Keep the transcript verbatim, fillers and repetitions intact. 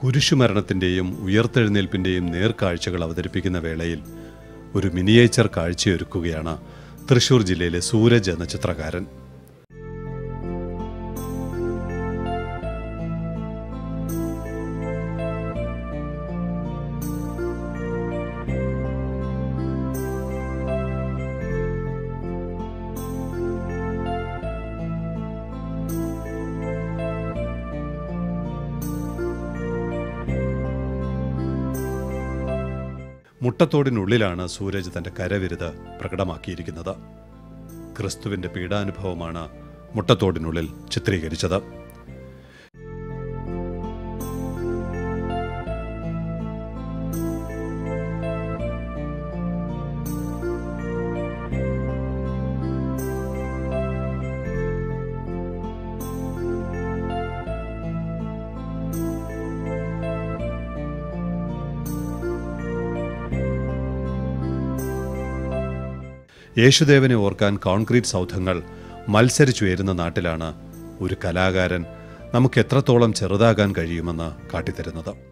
കുരിശുമരണത്തിൻ്റെയും ഉയർത്തെഴുന്നേൽപ്പിൻ്റെയും നേർക്കാഴ്ചകൾ അവതരിപ്പിക്കുന്ന വേളയിൽ ഒരു മിനിയേച്ചർ കാഴ്ചയൊരുക്കുകയാണ് തൃശൂർ ജില്ലയിലെ സൂരജ് എന്ന ചിത്രകാരൻ. മുട്ടത്തോടിനുള്ളിലാണ് സൂരജ് തന്റെ കരവിരുത് പ്രകടമാക്കിയിരിക്കുന്നത്. ക്രിസ്തുവിന്റെ പീഡാനുഭവമാണ് മുട്ടത്തോടിനുള്ളിൽ ചിത്രീകരിച്ചത്. യേശുദേവനെ ഓർക്കാൻ കോൺക്രീറ്റ് സൗധങ്ങൾ മത്സരിച്ചുയരുന്ന നാട്ടിലാണ് ഒരു കലാകാരൻ നമുക്ക് എത്രത്തോളം ചെറുതാകാൻ കഴിയുമെന്ന് കാട്ടിത്തരുന്നത്.